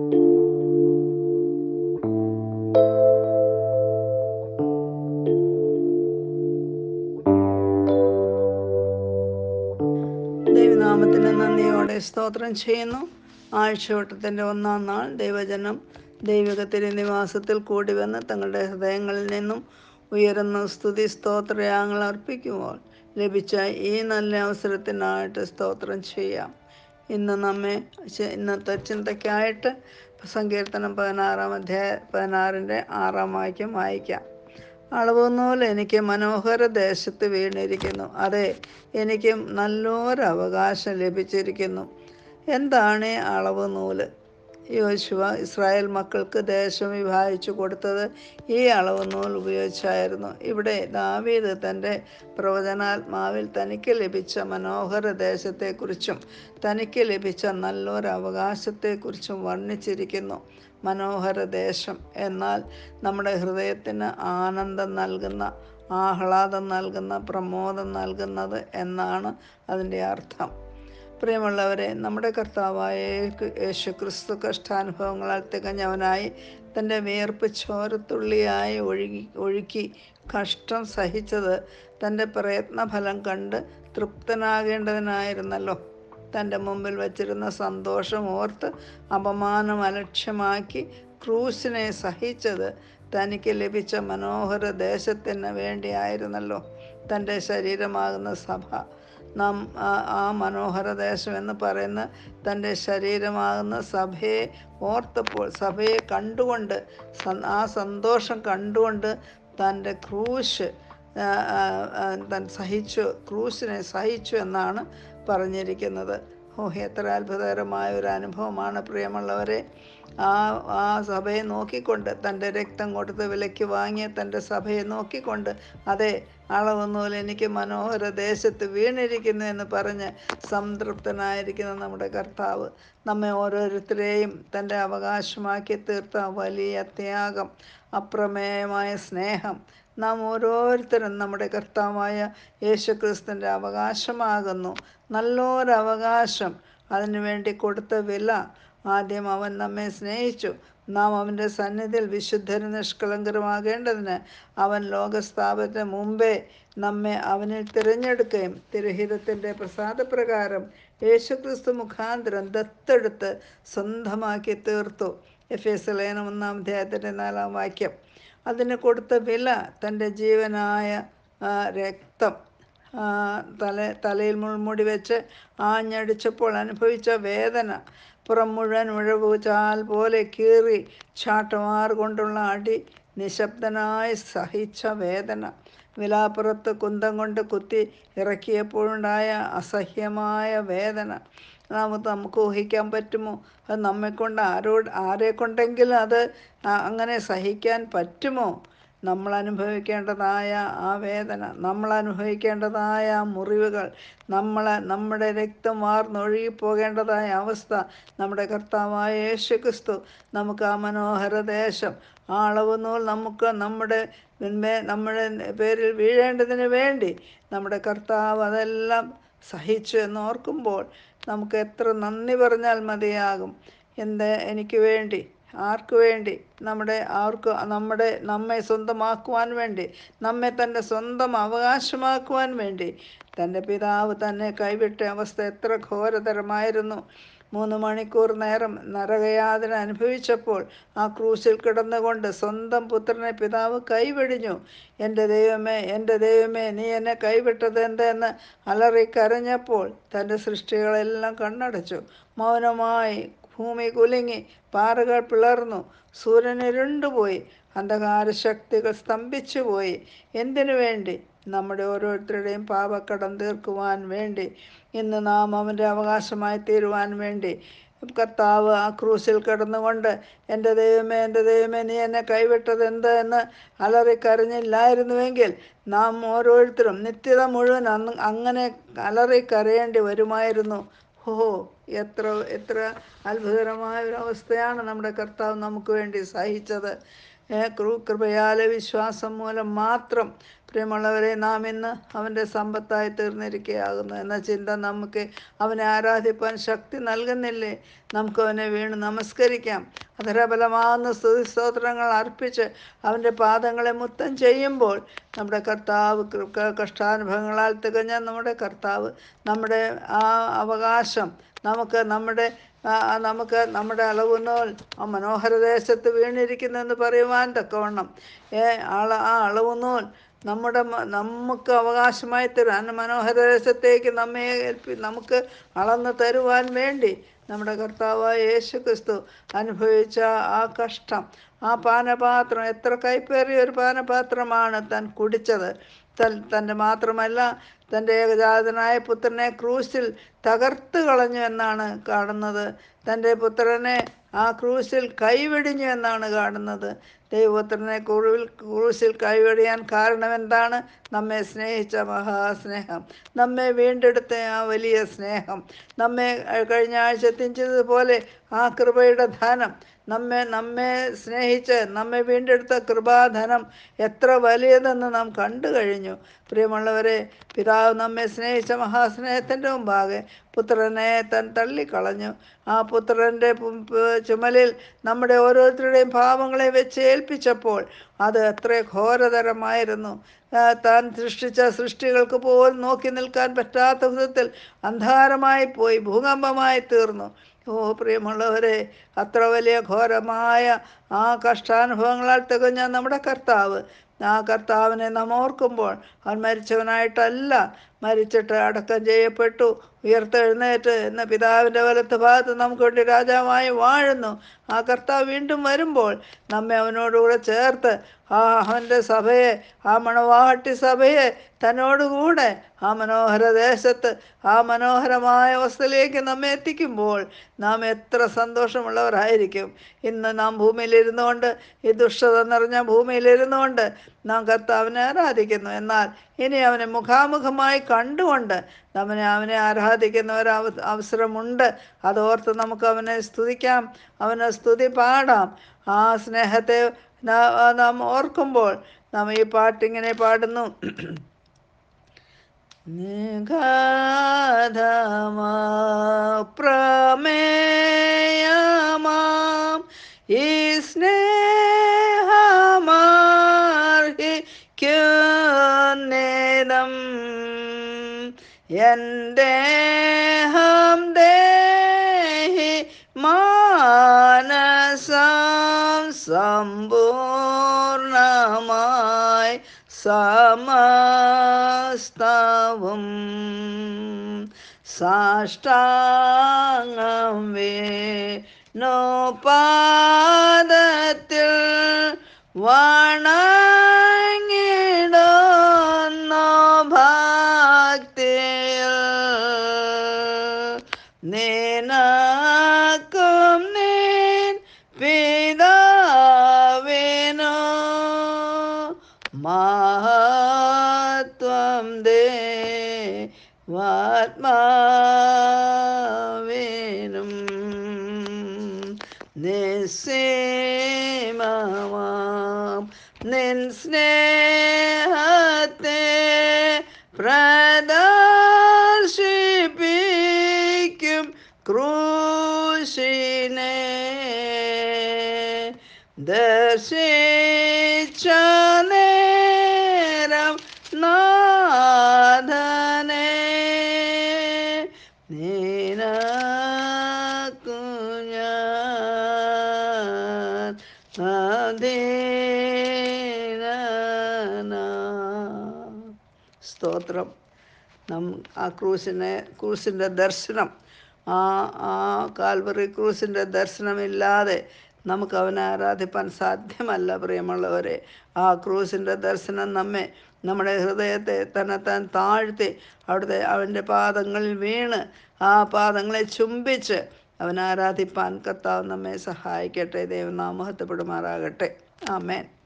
ദൈവനാമത്തിന് നന്ദിയോടെ സ്തോത്രം ചെയ്യുന്നു. ആഴ്ചവട്ടത്തിൻ്റെ ഒന്നാം നാൾ ദൈവജനം ദൈവിക തിരുനിവാസത്തിൽ കൂടി വന്ന് തങ്ങളുടെ ഹൃദയങ്ങളിൽ നിന്നും ഉയരുന്ന സ്തുതി സ്തോത്രയാഗങ്ങൾ അർപ്പിക്കുമ്പോൾ ലഭിച്ച ഈ നല്ല അവസരത്തിനായിട്ട് സ്തോത്രം ചെയ്യാം. ഇന്നത്തെ ചിന്തയ്ക്കായിട്ട് സങ്കീർത്തനം 16-ൻ്റെ 6 വാക്യം വായിക്കാം. അളവുനൂൽ എനിക്ക് മനോഹര ദേശത്ത് വീണിരിക്കുന്നു, അതെ, എനിക്ക് നല്ലൊരവകാശം ലഭിച്ചിരിക്കുന്നു. എന്താണ് അളവ് നൂല്? യോശുവ ഇസ്രായേൽ മക്കൾക്ക് ദേശം വിഭാഗിച്ചു കൊടുത്തത് ഈ അളവ് നൂൽ ഉപയോഗിച്ചായിരുന്നു. ഇവിടെ ദാവീദ് തൻ്റെ പ്രവചനാത്മാവിൽ തനിക്ക് ലഭിച്ച മനോഹര ദേശത്തെക്കുറിച്ചും തനിക്ക് ലഭിച്ച നല്ലൊരവകാശത്തെക്കുറിച്ചും വർണ്ണിച്ചിരിക്കുന്നു. മനോഹര ദേശം എന്നാൽ നമ്മുടെ ഹൃദയത്തിന് ആനന്ദം നൽകുന്ന, ആഹ്ലാദം നൽകുന്ന, പ്രമോദം നൽകുന്നത് എന്നാണ് അതിൻ്റെ അർത്ഥം. പ്രിയമുള്ളവരെ, നമ്മുടെ കർത്താവായ യേശുക്രിസ്തു കഷ്ടാനുഭവങ്ങളാൽ തികഞ്ഞവനായി തൻ്റെ വിയർപ്പ് ചോരത്തുള്ളിയായി ഒഴുക്കി കഷ്ടം സഹിച്ചത് തൻ്റെ പ്രയത്നഫലം കണ്ട് തൃപ്തനാകേണ്ടതിനായിരുന്നല്ലോ. തൻ്റെ മുമ്പിൽ വച്ചിരുന്ന സന്തോഷം ഓർത്ത് അപമാനം അലക്ഷ്യമാക്കി ക്രൂശിനെ സഹിച്ചത് തനിക്ക് ലഭിച്ച മനോഹര ദേശത്തിന് വേണ്ടിയായിരുന്നല്ലോ. തൻ്റെ ശരീരമാകുന്ന സഭ, ആ മനോഹര ദേശം എന്ന് പറയുന്ന തൻ്റെ ശരീരമാകുന്ന സഭയെ ഓർത്തപ്പോൾ, സഭയെ കണ്ടുകൊണ്ട്, ആ സന്തോഷം കണ്ടുകൊണ്ട് തൻ്റെ ക്രൂശിനെ സഹിച്ചു എന്നാണ് പറഞ്ഞിരിക്കുന്നത്. എത്ര അത്ഭുതകരമായ ഒരു അനുഭവമാണ് പ്രിയമുള്ളവരെ. ആ സഭയെ നോക്കിക്കൊണ്ട്, തൻ്റെ രക്തം കൊടുത്ത് വിലയ്ക്ക് വാങ്ങിയ തൻ്റെ സഭയെ നോക്കിക്കൊണ്ട്, അതെ, അളവുനൂൽ എനിക്ക് മനോഹര ദേശത്ത് വീണിരിക്കുന്നു എന്ന് പറഞ്ഞ് സംതൃപ്തനായിരിക്കുന്ന നമ്മുടെ കർത്താവ് നമ്മെ ഓരോരുത്തരെയും തൻ്റെ അവകാശമാക്കി തീർത്ത വലിയ ത്യാഗം, അപ്രമേയമായ സ്നേഹം, നാം ഓരോരുത്തരും നമ്മുടെ കർത്താവായ യേശുക്രിസ്തുവിൻ്റെ അവകാശമാകുന്നു. നല്ലൊരവകാശം, അതിനുവേണ്ടി കൊടുത്ത വില. ആദ്യം അവൻ നമ്മെ സ്നേഹിച്ചു. നാം അവൻ്റെ സന്നിധിയിൽ വിശുദ്ധരും നിഷ്കളങ്കരുമാകേണ്ടതിന് അവൻ ലോകസ്ഥാപനത്തിന് മുമ്പേ നമ്മെ അവനിൽ തിരഞ്ഞെടുക്കുകയും തിരുഹിതത്തിൻ്റെ പ്രസാദപ്രകാരം യേശുക്രിസ്തു മുഖാന്തരം ദത്തെടുത്ത് സ്വന്തമാക്കി തീർത്തു. എഫേസ്യർ 1-ാം 4 അതിന് കൊടുത്ത വില തൻ്റെ ജീവനായ രക്തം. തലയിൽ മുൾമുടി വെച്ച് ആഞ്ഞടിച്ചപ്പോൾ അനുഭവിച്ച വേദന, പുറം മുഴുവൻ ഉഴവുചാൽ പോലെ കീറി ചാട്ടവാർ കൊണ്ടുള്ള അടി, നിശബ്ദനായി സഹിച്ച വേദന, വിലാപ്പുറത്ത് കുന്തം കൊണ്ട് കുത്തി ഇറക്കിയപ്പോഴുണ്ടായ അസഹ്യമായ വേദന നമുക്ക് ഊഹിക്കാൻ പറ്റുമോ? അത് നമ്മെക്കൊണ്ട് ആരെ കൊണ്ടെങ്കിലും അത് അങ്ങനെ സഹിക്കാൻ പറ്റുമോ? നമ്മൾ അനുഭവിക്കേണ്ടതായ ആ വേദന, നമ്മൾ അനുഭവിക്കേണ്ടതായ ആ മുറിവുകൾ, നമ്മുടെ രക്തം വാർന്നൊഴുകി പോകേണ്ടതായ അവസ്ഥ, നമ്മുടെ കർത്താവായ യേശുക്രിസ്തു നമുക്ക് ആ മനോഹര ദേശം, ആ അളവുനൂൽ നമുക്ക് നമ്മുടെ പേരിൽ വീഴേണ്ടതിന് വേണ്ടി നമ്മുടെ കർത്താവ് അതെല്ലാം സഹിച്ചു എന്നോർക്കുമ്പോൾ നമുക്ക് എത്ര നന്ദി പറഞ്ഞാൽ മതിയാകും. എനിക്ക് വേണ്ടി, ആർക്ക് വേണ്ടി? നമ്മെ സ്വന്തമാക്കുവാൻ വേണ്ടി, നമ്മെ തൻ്റെ സ്വന്തം അവകാശമാക്കുവാൻ വേണ്ടി. തൻ്റെ പിതാവ് തന്നെ കൈവിട്ട അവസ്ഥ എത്ര ഘോരതരമായിരുന്നു. 3 മണിക്കൂർ നേരം നരകയാതന അനുഭവിച്ചപ്പോൾ ആ ക്രൂശിൽ കിടന്നുകൊണ്ട് സ്വന്തം പുത്രനെ പിതാവ് കൈവെടിഞ്ഞു. എൻ്റെ ദൈവമേ, എൻ്റെ ദൈവമേ, നീ എന്നെ കൈവിട്ടത് എന്തെന്ന് അലറിക്കരഞ്ഞപ്പോൾ തൻ്റെ സൃഷ്ടികളെല്ലാം കണ്ണടച്ചു. മൗനമായി ഭൂമി കുലുങ്ങി, പാറകൾ പിളർന്നു, സൂര്യൻ ഇരുണ്ടുപോയി, അന്ധകാര ശക്തികൾ സ്തംഭിച്ചു പോയി. എന്തിനു വേണ്ടി? നമ്മുടെ ഓരോരുത്തരുടെയും പാപക്കടം തീർക്കുവാൻ വേണ്ടി, ഇന്ന് നാം അവൻ്റെ അവകാശമായി തീരുവാൻ വേണ്ടി. കർത്താവ് ആ ക്രൂശിൽ കിടന്നുകൊണ്ട് എൻ്റെ ദൈവമേ, എൻ്റെ ദൈവമേ, നീ എന്നെ കൈവിട്ടത് എന്ത് എന്ന് അലറിക്കരഞ്ഞില്ലായിരുന്നുവെങ്കിൽ നാം ഓരോരുത്തരും നിത്യത മുഴുവൻ അങ്ങനെ അലറിക്കരയേണ്ടി വരുമായിരുന്നു. എത്ര അത്ഭുതകരമായ ഒരു അവസ്ഥയാണ് നമ്മുടെ കർത്താവ് നമുക്ക് വേണ്ടി സഹിച്ചത്. കൃപയാലെ വിശ്വാസം മൂലം മാത്രം പ്രിയമുള്ളവരെ നാം ഇന്ന് അവൻ്റെ സമ്പത്തായി തീർന്നിരിക്കുകയാകുന്നു എന്ന ചിന്ത നമുക്ക് അവനെ ആരാധിപ്പാൻ ശക്തി നൽകുന്നില്ലേ? നമുക്ക് അവനെ വീണ് നമസ്കരിക്കാം. അധരബലമാകുന്ന സ്തുതി സ്തോത്രങ്ങൾ അർപ്പിച്ച് അവൻ്റെ പാദങ്ങളെ മുത്തം ചെയ്യുമ്പോൾ നമ്മുടെ കർത്താവ് കഷ്ടാനുഭവങ്ങളാൽ തികഞ്ഞ നമ്മുടെ കർത്താവ് നമ്മുടെ ആ അവകാശം നമുക്ക് നമ്മുടെ അളവുനൂൽ ആ മനോഹരദേശത്ത് വീണിരിക്കുന്നെന്ന് പറയുവാൻ തക്കവണ്ണം ആ അളവുനൂൽ നമുക്ക് അവകാശമായി തരാൻ മനോഹരദേശത്തേക്ക് നമുക്ക് അളന്ന് തരുവാൻ വേണ്ടി നമ്മുടെ കർത്താവായ യേശു ക്രിസ്തു അനുഭവിച്ച ആ കഷ്ടം, ആ പാനപാത്രം, എത്ര കൈപ്പേറിയ ഒരു പാനപാത്രമാണ് താൻ കുടിച്ചത്. തൻ്റെ മാത്രമല്ല, തൻ്റെ ഏകജാതനായ പുത്രനെ ക്രൂശിൽ തകർത്ത് കളഞ്ഞു എന്നാണ് കാണുന്നത്. തൻ്റെ പുത്രനെ ആ ക്രൂശിൽ കൈവെടിഞ്ഞു എന്നാണ് കാണുന്നത്. ദൈവപുത്രനെ ക്രൂശിൽ കൈവെടിയാൻ കാരണം എന്താണ്? നമ്മെ സ്നേഹിച്ച മഹാസ്നേഹം, നമ്മെ വീണ്ടെടുത്ത ആ വലിയ സ്നേഹം, നമ്മെ കഴിഞ്ഞ ആഴ്ച ചിന്തിച്ചതുപോലെ ആ കൃപയുടെ ധനം, നമ്മെ സ്നേഹിച്ച് നമ്മെ വീണ്ടെടുത്ത കൃപാധനം എത്ര വലിയതെന്ന് നാം കണ്ടു കഴിഞ്ഞു. പ്രിയമുള്ളവരെ, പിതാവ് നമ്മെ സ്നേഹിച്ച മഹാസ്നേഹത്തിൻ്റെ മുമ്പാകെ പുത്രനെ തള്ളിക്കളഞ്ഞു. ആ പുത്രൻ്റെ ചുമലിൽ നമ്മുടെ ഓരോരുത്തരുടെയും പാപങ്ങളെ വെച്ച് ഏൽപ്പിച്ചപ്പോൾ അത് എത്ര ഘോരതരമായിരുന്നു. താൻ സൃഷ്ടിച്ച സൃഷ്ടികൾക്ക് പോലും നോക്കി നിൽക്കാൻ പറ്റാത്ത വിധത്തിൽ അന്ധകാരമായി പോയി, ഭൂകമ്പമായി തീർന്നു. ഓ പ്രിയമുള്ളവരെ, അത്ര വലിയ ഘോരമായ ആ കഷ്ടാനുഭവങ്ങളാൽ തികഞ്ഞ നമ്മുടെ കർത്താവ്, ആ കർത്താവിനെ നാം ഓർക്കുമ്പോൾ അവൻ മരിച്ചവനായിട്ടല്ല, മരിച്ചിട്ട് അടക്കം ചെയ്യപ്പെട്ടു, ഉയർത്തെഴുന്നേറ്റ് എന്ന പിതാവിൻ്റെ വലത്ത് ഭാഗത്ത് നമുക്ക് വേണ്ടി രാജാവായി വാഴുന്നു. ആ കർത്താവ് വീണ്ടും വരുമ്പോൾ നമ്മെ അവനോടുകൂടെ ചേർത്ത് അവൻ്റെ സഭയെ, ആ മണവാട്ടി സഭയെ തന്നോടുകൂടെ ആ മനോഹര ദേശത്ത്, ആ മനോഹരമായ അവസ്ഥയിലേക്ക് നമ്മെ എത്തിക്കുമ്പോൾ നാം എത്ര സന്തോഷമുള്ളവരായിരിക്കും. ഇന്ന് നാം ഭൂമിയിലിരുന്നുകൊണ്ട്, ഈ ദുഷ്ടത നിറഞ്ഞ ഭൂമിയിലിരുന്നുകൊണ്ട് നാം കർത്താവിനെ ആരാധിക്കുന്നു. എന്നാൽ ഇനി അവനെ മുഖാമുഖമായി കണ്ടുകൊണ്ട് അവനെ ആരാധിക്കുന്ന അവസരമുണ്ട്. അതോർത്ത് നമുക്ക് അവനെ സ്തുതിക്കാം, അവനെ സ്തുതി പാടാം. ആ സ്നേഹത്തെ നാം ഓർക്കുമ്പോൾ നാം ഈ പാട്ടിങ്ങനെ പാടുന്നു. പ്രമേയമാം ഈ സ്നേഹമാർഹിക്കുന്നേദം എൻ്റെ ദേഹി മാനസം സമ്പൂർണമായി സമസ്തവും സാഷ്ടാംഗം വീണു പാദത്തിൽ വണങ്ങിടുന്നു ഭക്തിയിൽ. നിനക്കും നിൻ പിതാവിനു മഹത്വം ദേവാത്മാവിനും. നിസ്സീമമാം നിൻ സ്നേഹത്തെ പ്രദർശിപ്പിക്കും ക്രൂശിനെ ദർശിച്ച നേരം നാഥനെ നിനക്കു ഞാൻ അധീനനാം. സ്തോത്രം. ആ ക്രൂസിൻ്റെ ദർശനം, ആ കാൽവറി ക്രൂസിൻ്റെ ദർശനമില്ലാതെ നമുക്ക് അവനെ ആരാധിപ്പാൻ സാധ്യമല്ല. പ്രിയമുള്ളവരെ, ആ ക്രൂസിൻ്റെ ദർശനം നമ്മുടെ ഹൃദയത്തെ തന്നെത്താൻ താഴ്ത്തി അവൻ്റെ പാദങ്ങളിൽ വീണ് ആ പാദങ്ങളെ ചുംബിച്ച് അവനെ ആരാധിപ്പാൻ കർത്താവ് നമ്മെ സഹായിക്കട്ടെ. ദൈവം നാം മഹത്വപ്പെടുമാറാകട്ടെ. ആമേൻ.